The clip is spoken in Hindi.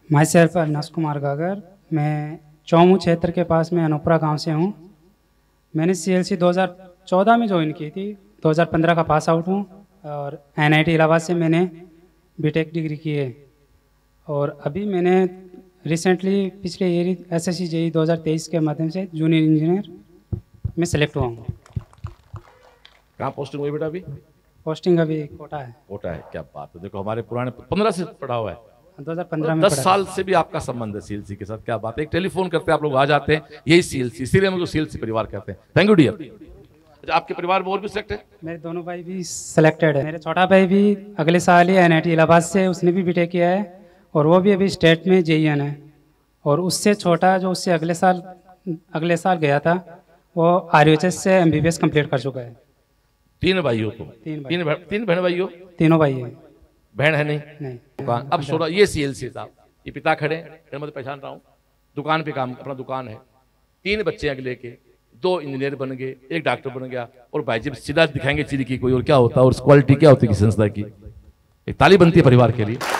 माई सेल्फ अविनाश कुमार गागर, मैं चौमू क्षेत्र के पास में अनोपरा गांव से हूं। मैंने CLC 2014 में ज्वाइन की थी, 2015 का पास आउट हूं और NIT इलाहाबाद से मैंने BTech डिग्री की है। और अभी मैंने रिसेंटली पिछले ईयर SSC JEE 2023 के माध्यम से जूनियर इंजीनियर में सेलेक्ट हुआ हूँ। कहाँ पोस्टिंग हुई बेटा? अभी पोस्टिंग अभी कोटा है। कोटा है, क्या बात है। देखो हमारे पुराने 15 से पढ़ा हुआ है, 2015 में 10 साल से भी आपका संबंध है CLC के साथ, क्या बात है। एक टेलीफोन करते हैं आप लोग आ जाते हैं, यही CLC, इसीलिए हम लोग CLC परिवार कहते हैं। Thank you dear. अच्छा, आपके परिवार में और भी सिलेक्ट है? मेरे दोनों भाई भी सेलेक्टेड है। मेरे छोटा भाई भी अगले साल ही NIT इलाहाबाद से उसने भी BTech किया है और वो भी अभी स्टेट में JEN है। और उससे छोटा जो उससे अगले साल गया था वो RUHS से MBBS कंप्लीट कर चुका है। 3 भाई हो तुम? 3 बहन भाई हो? तीनों भाई है। बहन है नहीं? नहीं। अब सोना ये CLC साहब, ये पिता खड़े हैं, मैं पहचान रहा हूँ, दुकान पे काम, अपना दुकान है, 3 बच्चे अगले के, 2 इंजीनियर बन गए, 1 डॉक्टर बन गया। और भाई जी सीधा दिखाएंगे चीज की कोई और क्या होता है और क्वालिटी क्या होती है किसी संस्था की। एक ताली बनती है परिवार के लिए।